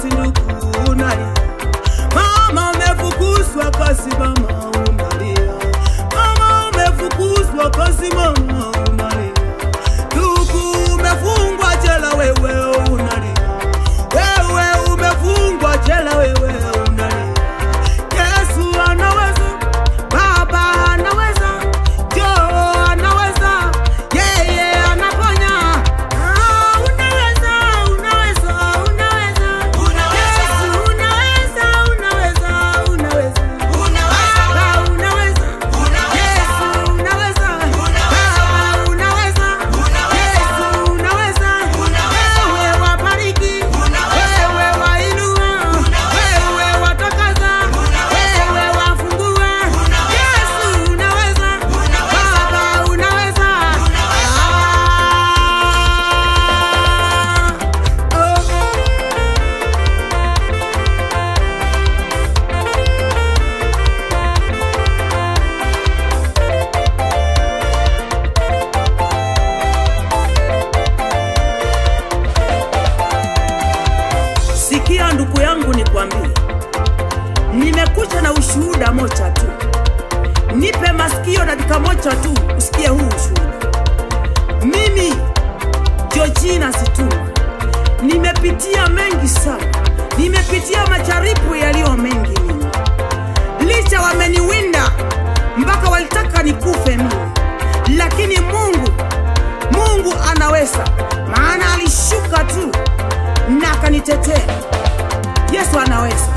kazi ndugu unalia. Mama umefukuzwa kazi mama unalia. Mama umefukuzwa kazi mama unalia. Ndugu umefungwa jela wewe unalia. Wewe umefungwa jela wewe unalia. Yesu anaweza, Baba anaweza, Joe anaweza, yeye anaponya. Unaweza, unaweza, unaweza. Yesu unaweza, unaweza, unaweza. Baba unaweza, Yesu unaweza. Baba unaweza, Yesu unaweza. Wewe wabariki, wewe wainua, wewe watakaza, wewe wafungua. Yesu unaweza, Baba unaweza. Sikia ndugu yangu nikwambie, nimekuja na ushuhuda moja tu. Nipe masikio dakika moja tu usikie huu ushuhuda. Mimi Georgina Situma nimepitia mengi sana. Nimepitia majaribu yaliyo mengi mimi. Licha wameniwinda mpaka walitaka nikufe mimi, lakini Mungu anaweza, maana alishuka tu na akanitetea. Yesu anaweza.